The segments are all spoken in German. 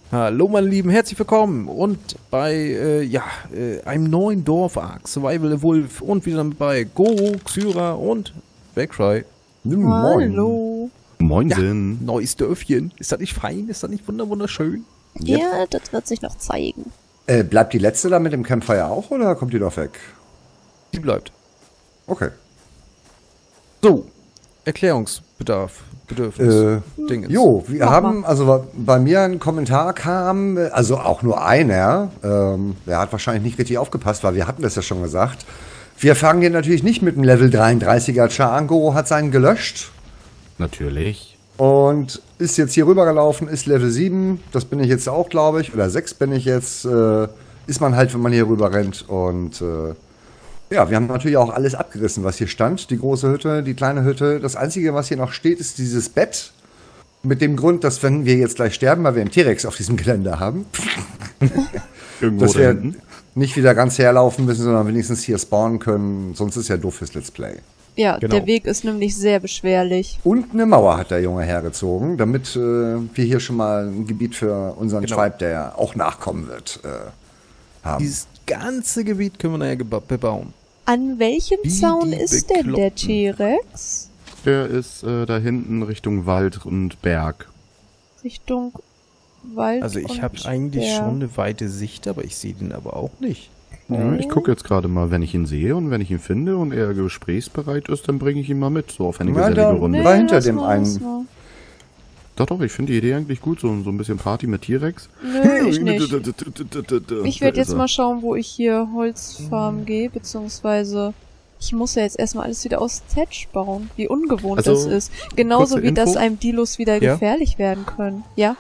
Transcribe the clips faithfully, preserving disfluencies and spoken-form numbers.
Hallo meine Lieben, herzlich willkommen und bei äh, ja, äh, einem neuen Dorf-Arc, Survival the Wolf und wieder bei Goro, Xyra und Backcry. Hallo. Moinsen. Ja, neues Dörfchen. Ist das nicht fein? Ist das nicht wunder wunderschön? Yep. Ja, das wird sich noch zeigen. Äh, bleibt die letzte da mit dem Campfire auch oder kommt die doch weg? Die bleibt. Okay. So, Erklärungsbedarf. Bedürfnis. Äh, Dingens. Jo, wir Mach haben, mal. also bei mir ein Kommentar kam, also auch nur einer, ähm, der hat wahrscheinlich nicht richtig aufgepasst, weil wir hatten das ja schon gesagt. Wir fangen hier natürlich nicht mit einem Level dreiunddreißiger Char an. Goro hat seinen gelöscht Natürlich. und ist jetzt hier rübergelaufen, ist Level sieben, das bin ich jetzt auch, glaube ich, oder sechs bin ich jetzt, äh, ist man halt, wenn man hier rüber rennt und äh, ja, wir haben natürlich auch alles abgerissen, was hier stand. Die große Hütte, die kleine Hütte. Das Einzige, was hier noch steht, ist dieses Bett. Mit dem Grund, dass wenn wir jetzt gleich sterben, weil wir einen T-Rex auf diesem Gelände haben, Irgendwo dass da wir hinten. nicht wieder ganz herlaufen müssen, sondern wenigstens hier spawnen können. Sonst ist ja doof fürs Let's Play. Ja, Genau. der Weg ist nämlich sehr beschwerlich. Und eine Mauer hat der Junge hergezogen, damit äh, wir hier schon mal ein Gebiet für unseren Genau. Tribe, der auch nachkommen wird, äh, haben. Dieses ganze Gebiet können wir nachher geba- bebauen. An welchem Wie Zaun die ist denn der Bekloppten. T-Rex? Der ist äh, da hinten Richtung Wald und Berg. Richtung Wald. Also ich und habe eigentlich Berg. schon eine weite Sicht, aber ich sehe den aber auch nicht. Ja, ich gucke jetzt gerade mal, wenn ich ihn sehe und wenn ich ihn finde und er gesprächsbereit ist, dann bringe ich ihn mal mit, so auf eine Na, gesellige da- Runde. war hinter lass dem mal, einen. lass mal. Doch, doch, ich finde die Idee eigentlich gut, so, so ein bisschen Party mit T-Rex. Nö, ich nicht. Ich Da werde ist jetzt er. mal schauen, wo ich hier Holzfarm gehe, beziehungsweise ich muss ja jetzt erstmal alles wieder aus Thatch bauen, wie ungewohnt Also, das ist. Genauso kurze wie dass Info. einem Dilos wieder Ja. gefährlich werden können. Ja?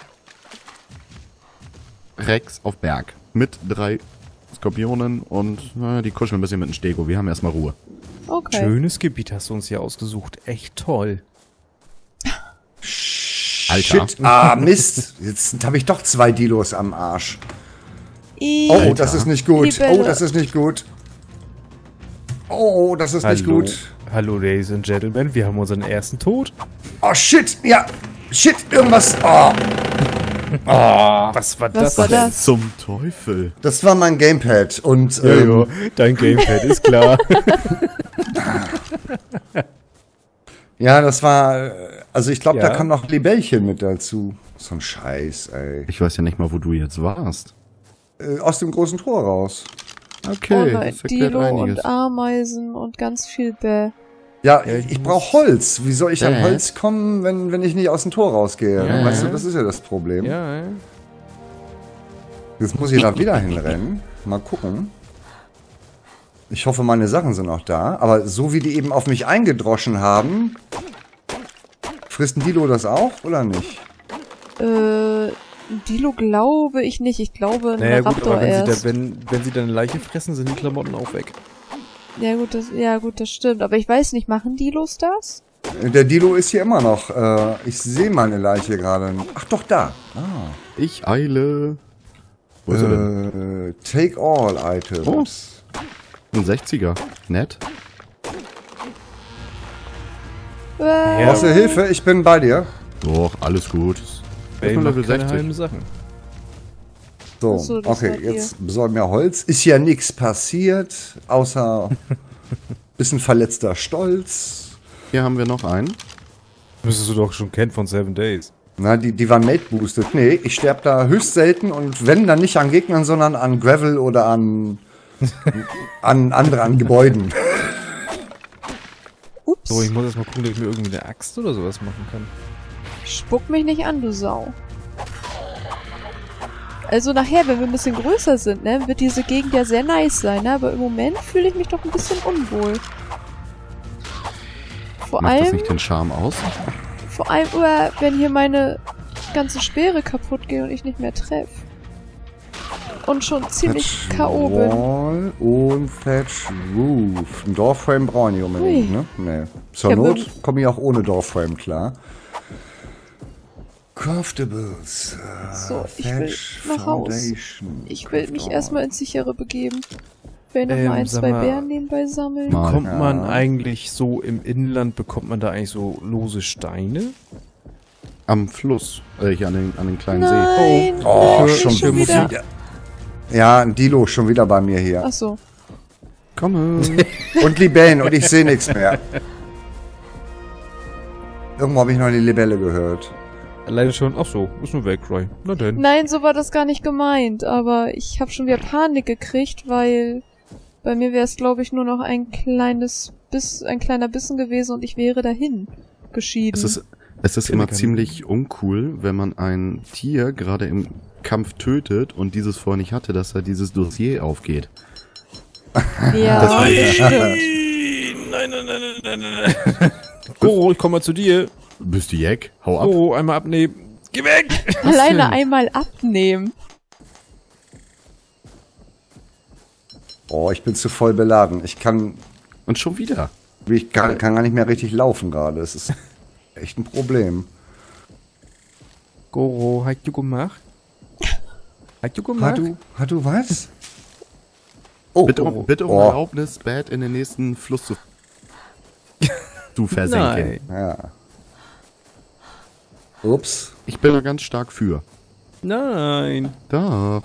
Rex auf Berg. Mit drei Skorpionen und na, die kuscheln ein bisschen mit dem Stego. Wir haben erstmal Ruhe. Okay. Schönes Gebiet hast du uns hier ausgesucht. Echt toll. Alter. Shit, ah Mist, jetzt habe ich doch zwei Dilos am Arsch. I Oh, das ist nicht gut. Libelle. Oh, das ist nicht gut. Oh, das ist nicht Hallo. gut. Hallo, Ladies and Gentlemen, wir haben unseren ersten Tod. Oh, shit. Ja. Shit, irgendwas. Oh. Oh. Was war Was das war denn? das? Zum Teufel. Das war mein Gamepad. Und Ja, ähm, ja, dein Gamepad ist klar. ja, das war. äh, Also, ich glaube, Ja. da kam noch Libellchen mit dazu. So ein Scheiß, ey. Ich weiß ja nicht mal, wo du jetzt warst. Äh, aus dem großen Tor raus. Okay, Oh nein, das erklärt Dilo einiges. und Ameisen und ganz viel Bäh. Ja, Ja, ich, ich ich muss- brauche Holz. Wie soll ich an Äh. Holz kommen, wenn, wenn ich nicht aus dem Tor rausgehe? Ja. Weißt du, das ist ja das Problem. Ja, ja. Jetzt muss ich da wieder hinrennen. Mal gucken. Ich hoffe, meine Sachen sind noch da. Aber so wie die eben auf mich eingedroschen haben, frisst ein Dilo das auch oder nicht? Äh, Dilo glaube ich nicht. Ich glaube ein Naja gut, Raptor aber wenn sie, erst. da, wenn, wenn sie deine Leiche fressen, sind die Klamotten auch weg. Ja gut, das, ja gut, das stimmt. Aber ich weiß nicht, machen Dilos das? Der Dilo ist hier immer noch. Äh, ich sehe meine Leiche gerade. Ach doch, da. Ah. Ich eile. Wo ist er denn? Äh, take all Items. Ein sechziger. Nett. Äh, Ja. Brauchst du Hilfe? Ich bin bei dir. Doch, alles gut. Ey, Erstmal macht Level keine sechzig. halben Sachen. So, Ach so, das okay, seid ihr. jetzt besorgen wir Holz. Ist ja nichts passiert, außer bisschen verletzter Stolz. Hier haben wir noch einen. Müsstest du doch schon kennen von Seven Days. Na, die, die waren mate-boosted. Nee, ich sterbe da höchst selten und wenn, dann nicht an Gegnern, sondern an Gravel oder an, an andere, an Gebäuden. ups. So, ich muss erst mal gucken, dass ich mir irgendwie eine Axt oder sowas machen kann. Spuck mich nicht an, du Sau. Also nachher, wenn wir ein bisschen größer sind, ne, wird diese Gegend ja sehr nice sein, ne? Aber im Moment fühle ich mich doch ein bisschen unwohl. Vor Macht das allem, nicht den Charme aus? vor allem, äh, wenn hier meine ganze Speere kaputt gehen und ich nicht mehr treffe. Und schon ziemlich K O bin. Wall und Thatch Roof. Ein Doorframe brauche ich nicht unbedingt, Ui. ne? Nee. Zur Ja, Not wir- komme ich auch ohne Doorframe klar. Craftables. äh, So, ich will Thatch nach Haus. Foundation, Ich will mich Craft erstmal ins Sichere begeben. Will noch Ähm, mal ein, sag zwei mal, Bären nebenbei sammeln. Mal. Bekommt man Ja. eigentlich so im Inland, bekommt man da eigentlich so lose Steine? Am Fluss. Äh, hier an den, an den kleinen Nein. See. Oh, Ich schon, schon wieder. wieder. Ja, ein Dilo schon wieder bei mir hier. Ach so. Komme. Und Libellen und ich sehe nichts mehr. Irgendwo habe ich noch die Libelle gehört. Leider schon. Ach so, ist nur Valkyrie. Na denn. Nein, so war das gar nicht gemeint, aber ich habe schon wieder Panik gekriegt, weil bei mir wäre es, glaube ich, nur noch ein kleines Biss, ein kleiner Bissen gewesen und ich wäre dahin geschieden. Es ist, es ist Finde immer keine- ziemlich uncool, wenn man ein Tier gerade im Kampf tötet und dieses vorher nicht hatte, dass da dieses Dossier aufgeht. ja, das- das stimmt. Nein, nein, nein, nein, nein, nein. Goro, ich komme mal zu dir. Bist du Jack? Hau ab. Goro, einmal abnehmen. Geh weg! Alleine denn? einmal abnehmen. Oh, ich bin zu voll beladen. Ich kann, Und schon wieder. ich kann, kann gar nicht mehr richtig laufen gerade. Es ist echt ein Problem. Goro, hast du gemacht? Hast du Hat gemacht? du, hat du was? Oh, Bitte oh, um, bitte um oh. Erlaubnis, Bad in den nächsten Fluss zu, zu versenken. Nein. Ja. Ups. Ich bin da ganz stark für. Nein. Doch.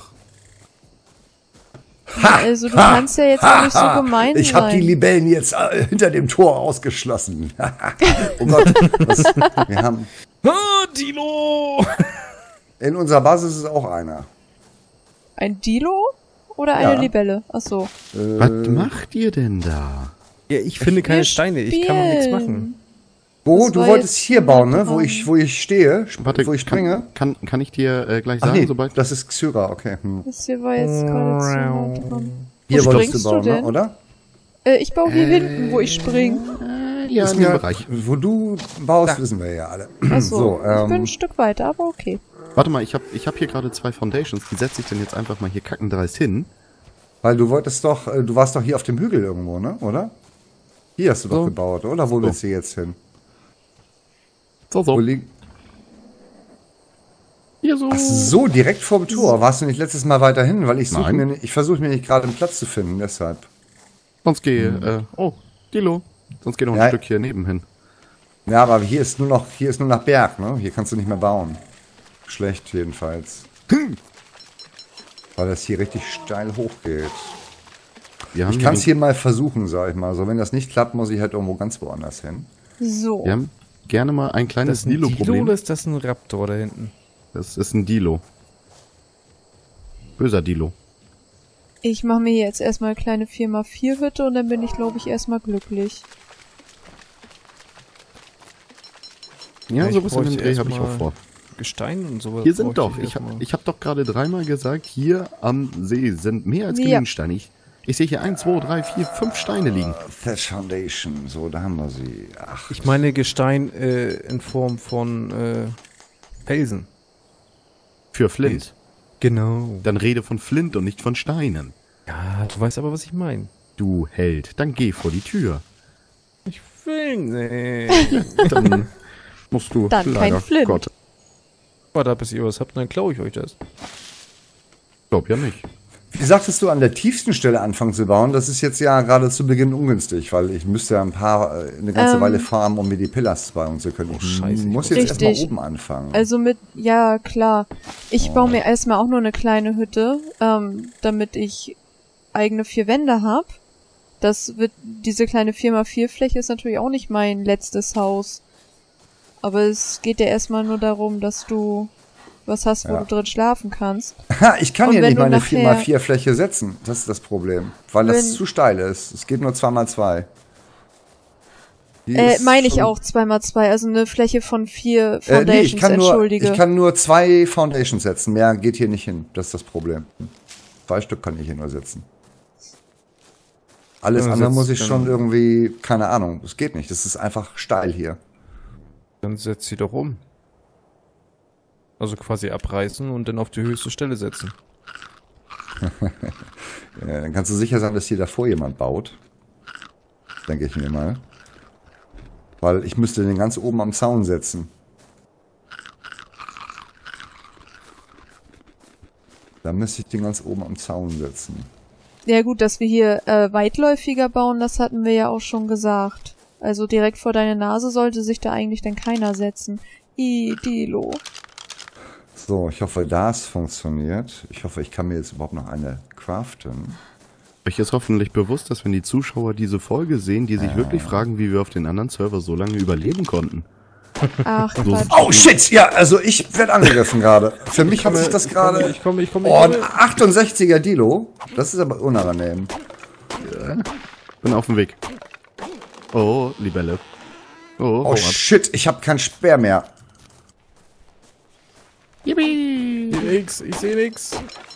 Also du kannst ja jetzt auch nicht so gemein Ich sein. habe die Libellen jetzt äh, hinter dem Tor ausgeschlossen. Oh Gott, was, wir haben Ah, Dilo! in unserer Basis ist auch einer. Ein Dilo oder eine Ja. Libelle? Ach so. Äh, Was macht ihr denn da? Ja, ich finde keine Wir Steine. Ich kann doch nichts spielen. machen. Wo? Das Du war wolltest jetzt hier bauen, ne? Wo Raum. ich, wo ich stehe, sp- Warte, wo ich springe. Kann, kann, kann ich dir äh, gleich Ach sagen, nee, sobald... das ist Xyra, okay. Hm. Das hier war jetzt gerade zu nah dran. Hier Wo wolltest du springst bauen, du ne? denn? Oder? Äh, ich baue hier hinten, wo ich spring. ja, Ist in dem mir- Bereich. Wo du baust, wissen wir ja alle. Ach so, So, ich bin ähm, ein Stück weiter, aber okay. Warte mal, ich habe ich hab hier gerade zwei Foundations. Die setze ich dann jetzt einfach mal hier kackendreist hin. weil du wolltest doch, äh, du warst doch hier auf dem Hügel irgendwo, ne? Oder? Hier hast du doch So. gebaut, oder? Wo willst du jetzt hin? So, Wo so. liegt... Hier so. Ach so, direkt vorm Tor. Warst du nicht letztes Mal weiter hin? Weil ich suche Nein. mir, nicht- ich versuche mir nicht gerade einen Platz zu finden, deshalb. Sonst gehe, äh, oh, Dilo. Sonst geh noch ein Ja. Stück hier neben hin. Ja, aber hier ist nur noch, hier ist nur nach Berg, ne? Hier kannst du nicht mehr bauen. Schlecht jedenfalls. Weil das hier richtig steil hochgeht. Wir haben, Ich hier kann es den- hier mal versuchen, sag ich mal. So, wenn das nicht klappt, muss ich halt irgendwo ganz woanders hin. So. wir haben gerne mal ein Das kleines ist ein Dilo Dilo-Problem. oder ist das ein Raptor da hinten? Das ist ein Dilo. Böser Dilo. Ich mache mir jetzt erstmal eine kleine vier mal vier Hütte und dann bin ich, glaube ich, erstmal glücklich. Ja, ich sowas in dem bräuchte Dreh habe ich erstmal auch vor. Gestein und sowas. Hier sind bräuchte doch, ich habe erstmal. ich hab doch gerade dreimal gesagt, hier am See sind mehr als Ja. genügend Steine. Ich, ich sehe hier eins, zwei, drei, vier, fünf Steine liegen. Thatch Foundation, so, da haben wir sie. Ach, Ich meine Gestein äh, in Form von äh, Felsen. Für Flint. Genau. Dann rede von Flint und nicht von Steinen. Ja, du weißt aber, was ich meine. Du Held, dann geh vor die Tür. Ich will nicht. Dann musst du Dann kein leider Flint. Gott. Warte, bis ihr was habt, dann klaue ich euch das. Glaub ja nicht. Wie sagtest du, an der tiefsten Stelle anfangen zu bauen? Das ist jetzt ja gerade zu Beginn ungünstig, weil ich müsste ja ein paar, äh, eine ganze Ähm. Weile farmen, um mir die Pillars bauen zu können. Ich Scheiße, ich muss muss- jetzt erstmal Richtig. oben anfangen. Also mit, ja klar. Ich baue mir erstmal auch nur eine kleine Hütte, ähm, damit ich eigene vier Wände hab. Das wird, diese kleine vier mal vier Fläche ist natürlich auch nicht mein letztes Haus. Aber es geht ja erstmal nur darum, dass du was hast, wo Ja. du drin schlafen kannst. Ha, ich kann Und hier wenn nicht du meine nachher- vier mal vier Fläche setzen. Das ist das Problem. Weil das Wenn- zu steil ist. Es geht nur zwei mal zwei. Die Äh, ist meine ich schon- auch zwei mal zwei, also eine Fläche von vier Äh, nee, Foundations, ich kann, nur, entschuldige. ich kann nur zwei Foundations setzen. Mehr geht hier nicht hin. Das ist das Problem. Zwei Stück kann ich hier nur setzen. Alles Ja, andere setzt muss ich dann- schon irgendwie, keine Ahnung, es geht nicht. Das ist einfach steil hier. Dann setzt sie doch um. Also quasi abreißen und dann auf die höchste Stelle setzen. Äh, dann kannst du sicher sein, dass hier davor jemand baut. Denke ich mir mal. Weil ich müsste den ganz oben am Zaun setzen. Da müsste ich den ganz oben am Zaun setzen. Ja gut, dass wir hier äh, weitläufiger bauen, das hatten wir ja auch schon gesagt. Also direkt vor deine Nase sollte sich da eigentlich dann keiner setzen. I, Dilo. So, ich hoffe, das funktioniert. Ich hoffe, ich kann mir jetzt überhaupt noch eine craften. Euch ist hoffentlich bewusst, dass wenn die Zuschauer diese Folge sehen, die sich Ah. wirklich fragen, wie wir auf den anderen Server so lange überleben konnten. Ach, So- Quatsch. Oh shit, ja, also ich werde angegriffen gerade. Für mich hat sich das gerade... Ich komme, ich komme, ich Oh, ein komme. achtundsechziger Dilo. Das ist aber unangenehm. Bin auf dem Weg. Oh, Libelle. Oh, Oh hau ab. shit, ich habe keinen Speer mehr. Yippie! Ich seh nix, ich sehe nix.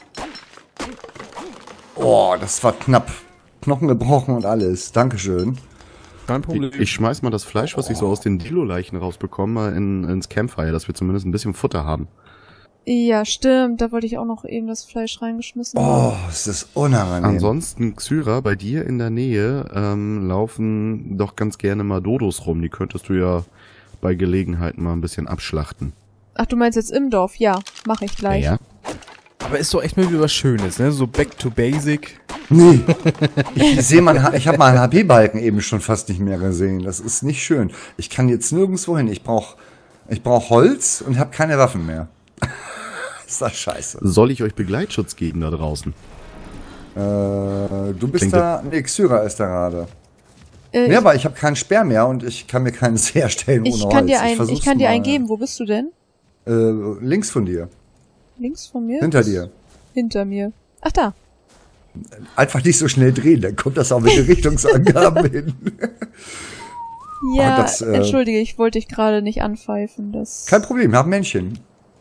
Oh, das war knapp. Knochen gebrochen und alles. Dankeschön. Kein Problem. Ich, ich schmeiß mal das Fleisch, was ich so aus den Dilo-Leichen rausbekomme, mal in, ins Campfire, dass wir zumindest ein bisschen Futter haben. Ja, stimmt. Da wollte ich auch noch eben das Fleisch reingeschmissen haben. Oh, es ist unangenehm. Ansonsten, Xyra, bei dir in der Nähe ähm, laufen doch ganz gerne mal Dodos rum. Die könntest du ja bei Gelegenheit mal ein bisschen abschlachten. Ach, du meinst jetzt im Dorf? Ja, mache ich gleich. Ja. Aber ist doch echt mal wieder was Schönes, ne? So back to basic. Nee. Ich sehe mein, Ha- ich habe meinen H P-Balken eben schon fast nicht mehr gesehen. Das ist nicht schön. Ich kann jetzt nirgendwo hin. Ich brauche ich brauch Holz und habe keine Waffen mehr. Ist das scheiße. Soll ich euch Begleitschutz geben da draußen? Äh, du bist Klingt da. Nee, Xyra ist da gerade. Äh, Nee, aber ich habe keinen Speer mehr und ich kann mir keines herstellen ich, ohne ich kann Holz. dir ein, ich versuch's kann dir mal. einen geben. Wo bist du denn? Äh, links von dir. Links von mir? Hinter dir. Hinter mir. Ach, da. Einfach nicht so schnell drehen, dann kommt das auch mit den Richtungsangaben hin. Ja, das, äh, entschuldige, ich wollte dich gerade nicht anpfeifen. Das. Kein Problem, wir haben Männchen.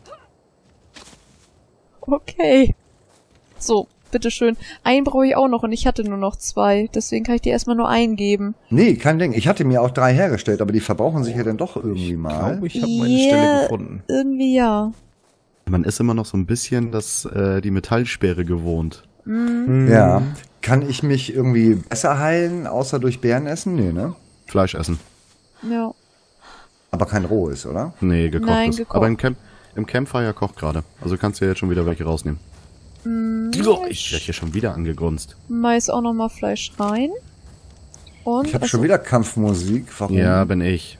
Okay. So, bitteschön. Einen brauche ich auch noch und ich hatte nur noch zwei. Deswegen kann ich dir erstmal nur einen geben. Nee, kein Ding. Ich hatte mir auch drei hergestellt, aber die verbrauchen sich ja dann doch irgendwie Ich mal. glaube, ich habe meine Yeah. Stelle gefunden. Irgendwie ja. Man ist immer noch so ein bisschen das, äh, die Metallsperre gewohnt. Ja. Kann ich mich irgendwie besser heilen, außer durch Beeren essen? Nee, ne? Fleisch essen. Ja. Aber kein rohes, oder? Nee, gekocht Nein, ist. gekocht. Aber im, Camp, im Campfire kocht gerade. Also kannst du ja jetzt schon wieder welche rausnehmen. So, ich werde hier schon wieder angegrunzt. Mais auch nochmal Fleisch rein. Und. Ich habe also- schon wieder Kampfmusik. Warum? Ja, bin ich.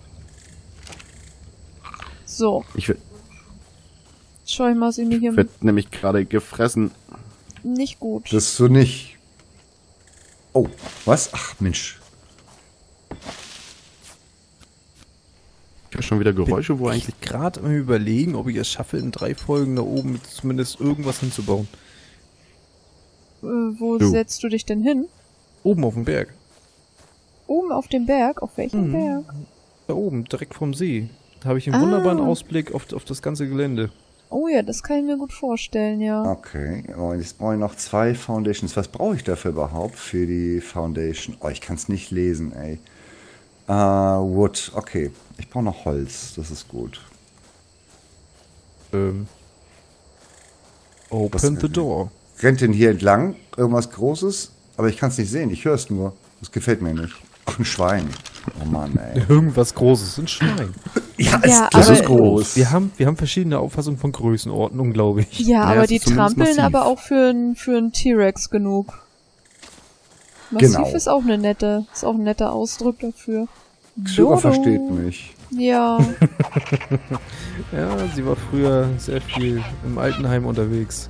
So. Ich werd, Schau ich mal, was ich mir hier werd nämlich gerade gefressen. nicht gut. Das ist so nicht. Oh, was? Ach, Mensch. Ich höre schon wieder Geräusche, wo eigentlich... gerade am Überlegen, ob ich es schaffe, in drei Folgen da oben zumindest irgendwas hinzubauen. Äh, wo Du. setzt du dich denn hin? Oben auf dem Berg. Oben auf dem Berg? Auf welchem Mhm. Berg? Da oben, direkt vom See. Da habe ich einen Ah. wunderbaren Ausblick auf, auf das ganze Gelände. Oh ja, das kann ich mir gut vorstellen, ja. Okay, oh, jetzt brauche ich noch zwei Foundations. Was brauche ich dafür überhaupt für die Foundation? Oh, ich kann es nicht lesen, ey. Äh, Wood, okay. Ich brauche noch Holz, das ist gut. Ähm. Open Was- the door. Rennt denn hier entlang irgendwas Großes? Aber ich kann es nicht sehen, ich höre es nur. Das gefällt mir nicht. Ach, ein Schwein. Oh Mann, ey. Irgendwas Großes, ein Schwein. Ja, Ja, das aber- ist groß. Wir haben, wir haben verschiedene Auffassungen von Größenordnung, glaube ich. Ja, Ja, aber es die ist zumindest trampeln massiv. aber auch für einen für einen T-Rex genug. Massiv Genau. ist auch eine nette, ist auch ein netter Ausdruck dafür. Xyra Dodo. versteht mich. Ja, Ja, sie war früher sehr viel im Altenheim unterwegs.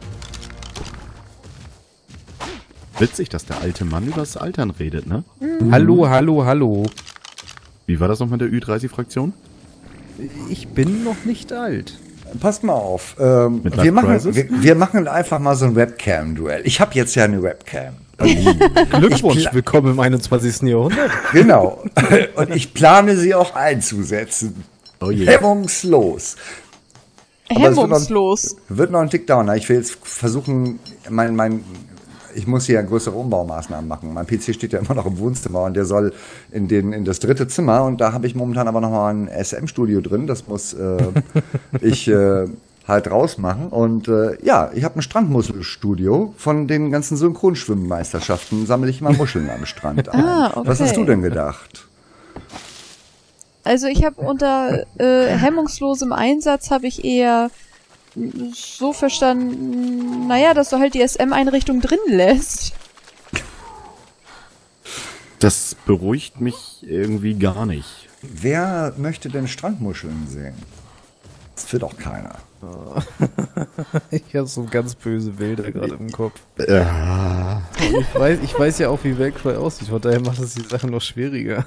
Witzig, dass der alte Mann übers Altern redet, ne? Hallo, hallo, hallo. Wie war das noch mit der Ü dreißig-Fraktion? Ich bin noch nicht alt. Passt mal auf. Ähm, Mit wir, Life machen, Crisis? wir, wir machen einfach mal so ein Webcam-Duell. Ich habe jetzt ja eine Webcam. Glückwunsch, Ich pla- willkommen im einundzwanzigsten Jahrhundert. Genau. Und ich plane sie auch einzusetzen. Oh je. Hemmungslos. Aber es wird noch- hemmungslos. Wird noch ein Tick dauern. Ich will jetzt versuchen, mein, mein, ich muss hier größere Umbaumaßnahmen machen. Mein P C steht ja immer noch im Wohnzimmer und der soll in, den, in das dritte Zimmer und da habe ich momentan aber noch mal ein S M-Studio drin. Das muss äh, ich äh, halt rausmachen. Und äh, ja, ich habe ein Strandmusselstudio. Von den ganzen Synchronschwimmmeisterschaften sammle ich mal Muscheln am Strand ein. Ah, okay. Was hast du denn gedacht? Also ich habe unter äh, hemmungslosem Einsatz habe ich eher so verstanden, naja, dass du halt die S M-Einrichtung drin lässt. Das beruhigt mich irgendwie gar nicht. Wer möchte denn Strandmuscheln sehen? wird auch keiner. Ich habe so ganz böse Bilder gerade im Kopf. Ja. Ich weiß, ich weiß ja auch, wie Velcro aussieht, von daher macht es die Sache noch schwieriger.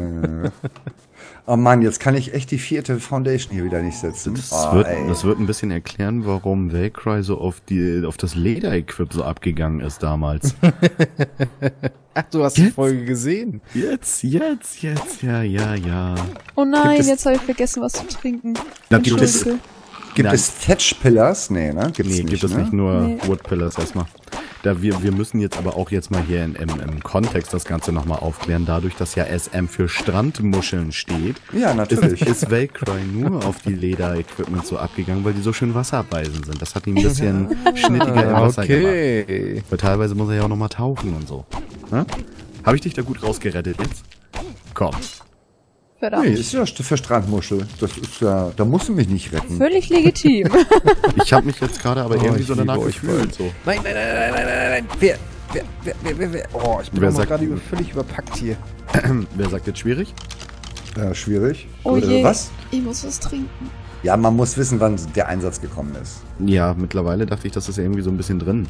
Oh Mann, jetzt kann ich echt die vierte Foundation hier wieder nicht setzen. Das, oh, wird, ey. das wird ein bisschen erklären, warum Velcro so auf, die, auf das Leder-Equip so abgegangen ist damals. Ach, du hast die Folge gesehen? Jetzt, jetzt, jetzt, ja, ja, ja. Oh nein, es- jetzt habe ich vergessen, was zu trinken. Da gibt es- Entschuldige. Gibt Nein. es Thatch Pillars? Nee, ne? Gibt's Nee, nicht, gibt es ne? nicht, nur Nee. Wood Pillars erstmal. Da wir, wir müssen jetzt aber auch jetzt mal hier in, im, im Kontext das Ganze nochmal aufklären. Dadurch, dass ja S M für Strandmuscheln steht, Ja, natürlich. ist, ist Velcry nur auf die Leder-Equipment so abgegangen, weil die so schön wasserabweisend sind. Das hat ihn ein bisschen schnittiger im Wasser gemacht. Okay. Weil teilweise muss er ja auch nochmal tauchen und so. Ne? Habe ich dich da gut rausgerettet jetzt? Komm. Verdammt. Nee, ist ja für Strandmuschel. Das ist ja, da musst du mich nicht retten. Völlig legitim. Ich habe mich jetzt gerade aber Oh, irgendwie ich so liebe danach euch gefühlt. So. Nein, nein, nein, nein, nein, nein, nein. Wer, wer, wer, wer, wer, wer? Oh, ich bin Wer auch noch sagt- gerade über, völlig überpackt hier. Wer sagt jetzt schwierig? Ja, schwierig. Oh Äh, je. Was? Ich muss was trinken. Ja, man muss wissen, wann der Einsatz gekommen ist. Ja, mittlerweile dachte ich, das ist ja irgendwie so ein bisschen drin.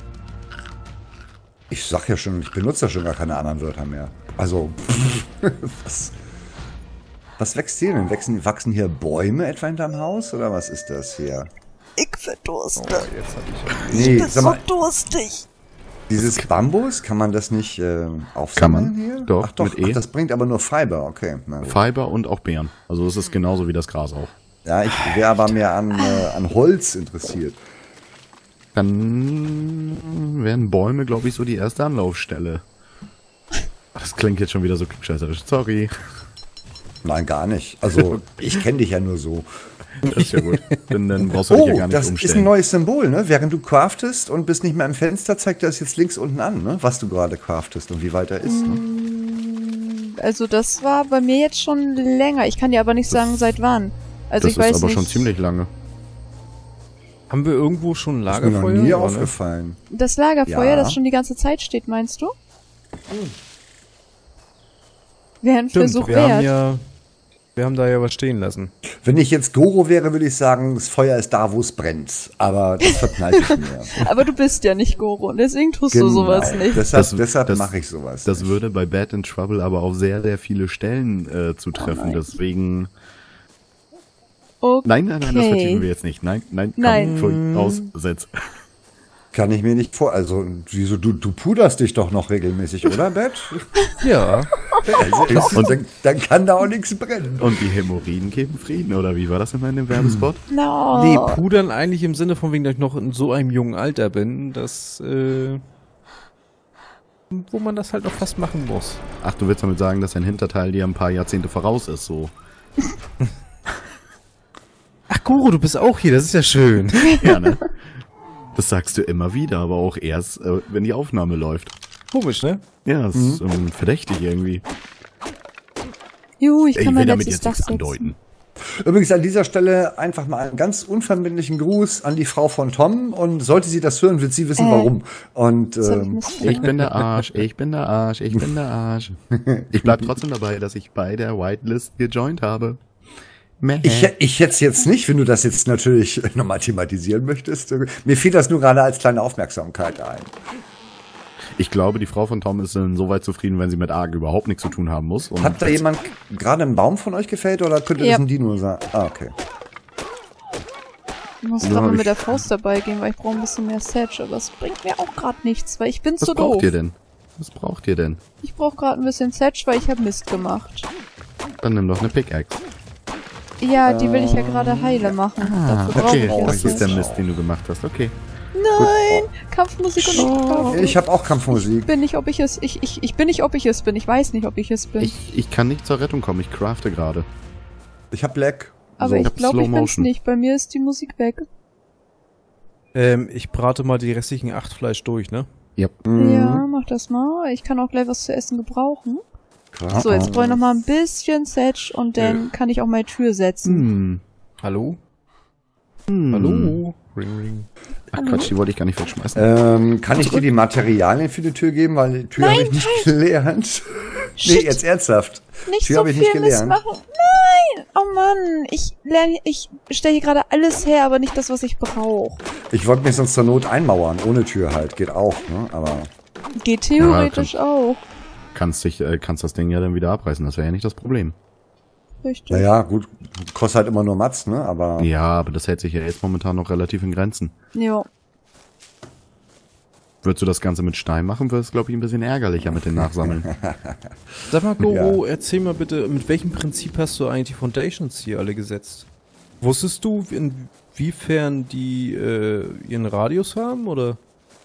Ich sag ja schon, ich benutze ja schon gar keine anderen Wörter mehr. Also, was, was wächst hier denn? Wachsen, wachsen hier Bäume etwa in deinem Haus? Oder was ist das hier? Ich verdurste. Jetzt hab ich Nee, sag mal, durstig. dieses Bambus, kann man das nicht äh, aufsammeln Kann man. hier? Doch, ach doch, mit E. ach, das bringt aber nur Fiber, okay. Na gut. Fiber und auch Beeren. Also es ist genauso wie das Gras auch. Ja, ich wäre aber mehr an, äh, an Holz interessiert. Dann wären Bäume, glaube ich, so die erste Anlaufstelle. Das klingt jetzt schon wieder so klugscheißerisch. Sorry. Nein, gar nicht. Also, ich kenne dich ja nur so. Das ist ja gut. Dann, dann brauchst du dich ja Oh, gar nicht das ist ein umstellen. neues Symbol, ne? Während du craftest und bist nicht mehr im Fenster, zeigt das jetzt links unten an, ne? Was du gerade craftest und wie weit er ist. Ne? Also das war bei mir jetzt schon länger. Ich kann dir aber nicht sagen, seit wann. Also das ich weiß ist aber nicht. schon ziemlich lange. Haben wir irgendwo schon ein Das ist mir noch Lagerfeuer? nie Ja, ne? aufgefallen. Das Lagerfeuer, Ja. das schon die ganze Zeit steht, meinst du? Wäre ein Stimmt, Versuch wir haben wert. ja, wir haben da ja was stehen lassen. Wenn ich jetzt Goro wäre, würde ich sagen, das Feuer ist da, wo es brennt. Aber das verkneife ich mir. Aber du bist ja nicht Goro und deswegen tust du sowas nicht. Deshalb, Das- deshalb das- mache ich sowas. Das nicht. würde bei Bad in Trouble aber auf sehr, sehr viele Stellen äh, zutreffen. nein. Deswegen. Okay. Nein, nein, nein, das vertiefen wir jetzt nicht. Nein, nein, komm, Nein. Pfui, raus, setz. Kann ich mir nicht vor. Also, wieso, du, du puderst dich doch noch regelmäßig, oder, Bett? Ja. Also, und dann, dann kann da auch nichts brennen. Und die Hämorrhoiden geben Frieden, oder wie war das immer in dem Werbespot? No. Nee, pudern eigentlich im Sinne von wegen, dass ich noch in so einem jungen Alter bin, dass, äh, wo man das halt noch fast machen muss. Ach, du willst damit sagen, dass dein Hinterteil dir ein paar Jahrzehnte voraus ist, so. Ach, Goro, du bist auch hier, das ist ja schön. Ja, ne? Das sagst du immer wieder, aber auch erst, äh, wenn die Aufnahme läuft. Komisch, ne? Ja, das ist ähm, verdächtig irgendwie. Juhu, ich Ich kann will mein damit letztes jetzt Dach nichts setzen. andeuten. Übrigens an dieser Stelle einfach mal einen ganz unverbindlichen Gruß an die Frau von Tom. Und sollte sie das hören, wird sie wissen, Äh, warum. Und Das hab ich ähm, missverstanden. Ich bin der Arsch, ich bin der Arsch, ich bin der Arsch. Ich bleib trotzdem dabei, dass ich bei der Whitelist gejoint habe. Meh. ich, ich jetzt jetzt nicht, wenn du das jetzt natürlich nochmal thematisieren möchtest. Mir fiel das nur gerade als kleine Aufmerksamkeit ein. Ich glaube, die Frau von Tom ist insoweit zufrieden, wenn sie mit Arg überhaupt nichts zu tun haben muss. Und Hat da jemand gerade einen Baum von euch gefällt oder könnte Ja. das ein Dino sein? Ah, okay. Ich muss Ja, gerade mal ich- mit der Faust dabei gehen, weil ich brauche ein bisschen mehr Sedge, aber es bringt mir auch gerade nichts, weil ich bin Was zu braucht doof. ihr denn? Was braucht ihr denn? Ich brauche gerade ein bisschen Sedge, weil ich habe Mist gemacht. Dann nimm doch eine Pickaxe. Ja, die will ich ja gerade heile machen. Dafür Okay, brauche das ich ist der das. Mist, den du gemacht hast. Okay. Nein! Kampfmusik und ich kaufe. Ich habe auch Kampfmusik. Ich bin nicht, ob ich es. Ich, ich, ich bin nicht, ob ich es bin. Ich weiß nicht, ob ich es bin. Ich, ich kann nicht zur Rettung kommen, ich crafte gerade. Ich habe Black. aber so. ich hab glaube, Slow ich bin's Motion. nicht. Bei mir ist die Musik weg. Ähm, ich brate mal die restlichen acht Fleisch durch, ne? Ja. Mhm. Ja, mach das mal. Ich kann auch gleich was zu essen gebrauchen. Klar. So, jetzt brauche ich noch mal ein bisschen Sedge und dann kann ich auch meine Tür setzen. Hm. Hallo? Hm. Hallo? Ring, ring. Ach Quatsch, die wollte ich gar nicht wegschmeißen. Ähm, kann ich dir die Materialien für die Tür geben, weil die Tür habe ich nicht gelernt. Nee, jetzt ernsthaft. Nicht Tür so hab ich viel nicht gelernt. Mist machen. Nein! Oh Mann, ich lerne, ich stelle hier gerade alles her, aber nicht das, was ich brauche. Ich wollte mich sonst zur Not einmauern, ohne Tür halt. Geht auch, ne? Aber Geht theoretisch auch. Kannst, dich, äh, kannst das Ding ja dann wieder abreißen, das wäre ja nicht das Problem. Richtig. naja, gut, kostet halt immer nur Matz, ne? Aber Ja, aber das hält sich ja jetzt momentan noch relativ in Grenzen. Ja. Würdest du das Ganze mit Stein machen, wäre es, glaube ich, ein bisschen ärgerlicher mit den Nachsammeln. Sag mal, Goro, erzähl mal bitte, mit welchem Prinzip hast du eigentlich die Foundations hier alle gesetzt? Wusstest du, inwiefern die äh, ihren Radius haben, oder?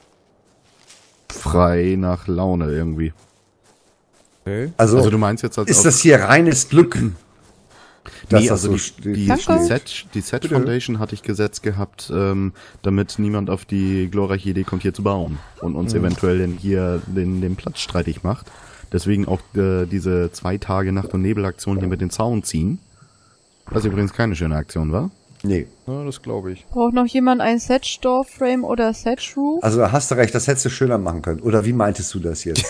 Frei nach Laune irgendwie. Okay. also, Also du meinst jetzt als ist das hier reines Glück? dass Nee, das also so die, steht. die, die Danke. Set, die Set Bitte. Foundation hatte ich gesetzt gehabt, ähm, damit niemand auf die glorreiche Idee kommt, hier zu bauen und uns eventuell den, hier den, den Platz streitig macht. Deswegen auch äh, diese zwei Tage Nacht- und Nebelaktion hier mit den Zaun ziehen. Was übrigens keine schöne Aktion war. Nee. Ja, das glaube ich. Braucht noch jemand ein Thatch Door Frame oder Thatch Roof? Also da hast du recht, das hättest du schöner machen können. Oder wie meintest du das jetzt?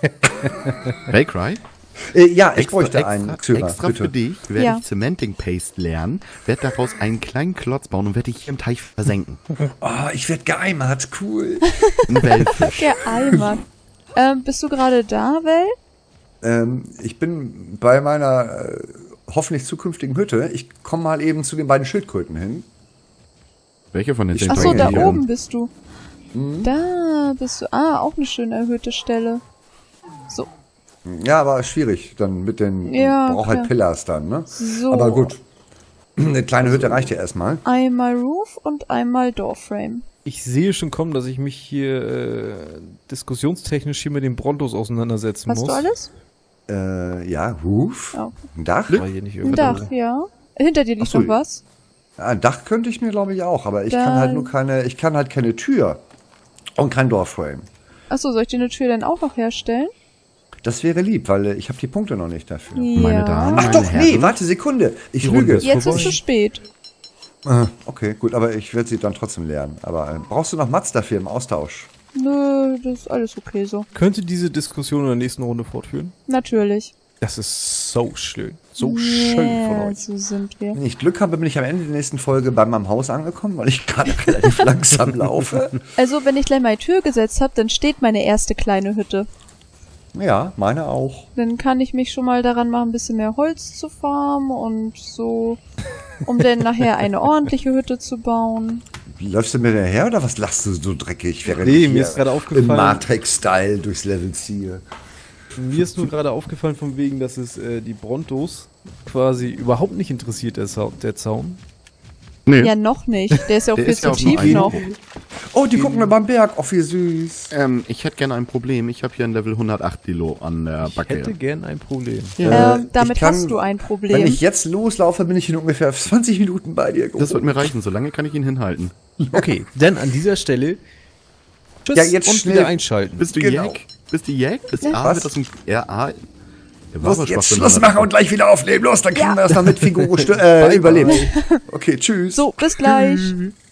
Baycry? äh, ja, ich bräuchte einen. extra, Xyra, extra bitte. für dich werde Ja. ich Cementing Paste lernen, werde daraus einen kleinen Klotz bauen und werde dich hier im Teich versenken. Oh, ich werde geeimert, cool. Ein Wellfisch. Der Eimer. ähm, bist du gerade da, Vel? ähm, ich bin bei meiner äh, hoffentlich zukünftigen Hütte. Ich komme mal eben zu den beiden Schildkröten hin. Welche von den zehn Ach so, da Packen? oben bist du. Da bist du. Ah, auch eine schön erhöhte Stelle. So. Ja, aber schwierig dann mit den, Ja, braucht halt klar. Pillars dann, ne? So. Aber gut. Eine kleine Hütte reicht ja erstmal. Einmal Roof und einmal Doorframe. Ich sehe schon kommen, dass ich mich hier äh, diskussionstechnisch hier mit den Brontos auseinandersetzen Hast muss. du alles? Äh, ja, Roof, Ja. ein Dach. War hier nicht Ein irgendwo- Dach, ja. Hinter dir liegt Ach so. noch was. Ja, ein Dach könnte ich mir, glaube ich, auch, aber ich Dann- kann halt nur keine, ich kann halt keine Tür und kein Doorframe. Achso, soll ich dir eine Tür denn auch noch herstellen? Das wäre lieb, weil äh, ich habe die Punkte noch nicht dafür. Meine ja. Damen, Ach meine doch, nee, Herren. warte, Sekunde. Ich Die Runde lüge. ist Jetzt vorbei. ist zu spät. Äh, Okay, gut, aber ich werde sie dann trotzdem lernen. Aber äh, brauchst du noch Mats dafür im Austausch? Nö, das ist alles okay so. Könnte diese Diskussion in der nächsten Runde fortführen? Natürlich. Das ist so schön. So schön von Ja, euch. so sind wir. Wenn ich Glück habe, bin ich am Ende der nächsten Folge bei meinem Haus angekommen, weil ich gerade relativ langsam laufe. Also, wenn ich gleich mal die Tür gesetzt habe, dann steht meine erste kleine Hütte. Ja, meine auch. Dann kann ich mich schon mal daran machen, ein bisschen mehr Holz zu farmen und so, um dann nachher eine ordentliche Hütte zu bauen. Läufst du mir daher oder was lachst du so dreckig, während Nee, ich mir hier ist gerade im aufgefallen- Matrix-Style durchs Level ziehe? Mir ist nur gerade aufgefallen von wegen, dass es äh, die Brontos quasi überhaupt nicht interessiert, der, Sau der Zaun. Nee. Ja, noch nicht. Der ist ja auch Der viel ist ja zu auch nur tief ein- noch. Oh, die gucken über den Berg. Oh, wie süß. Ähm, ich hätte gerne ein Problem. Ich habe hier ein Level hundertacht Dilo an der Ich Backe. hätte gern ein Problem. Ja. Ähm, damit ich kann- hast du ein Wenn Problem. ich jetzt loslaufe, bin ich in ungefähr zwanzig Minuten bei dir. Das wird mir reichen, solange kann ich ihn hinhalten. Okay, dann an dieser Stelle tschüss Ja, jetzt und schnell. wieder einschalten. Bist du Genau. Jack? Bist du Jack? Ist Ja. A, Was? wird das ein R, A? Der war Los, aber jetzt Schwachsinn, Schluss aber- machen und gleich wieder aufnehmen. Los, dann kriegen Ja. wir das noch mit Figuro äh, Bye, überlebt. Okay, tschüss. So, bis gleich. Tschüss.